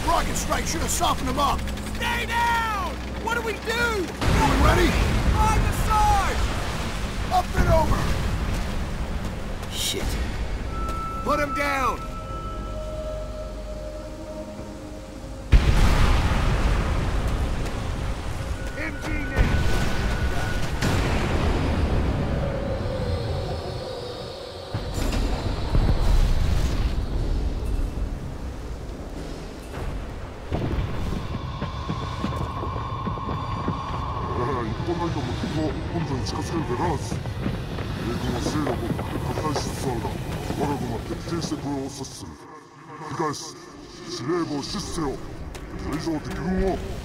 That rocket strike should have softened them up. Stay down! What do we do? We ready? On the side! Up and over. Shit. Put him down! MG now! 一本ライトも敵も本土に近づけるべからず。米軍は勢力を拡大しつつあるが、我が軍は徹底してこれを阻止する。繰り返す。司令部を死守せよ。これ以上敵軍を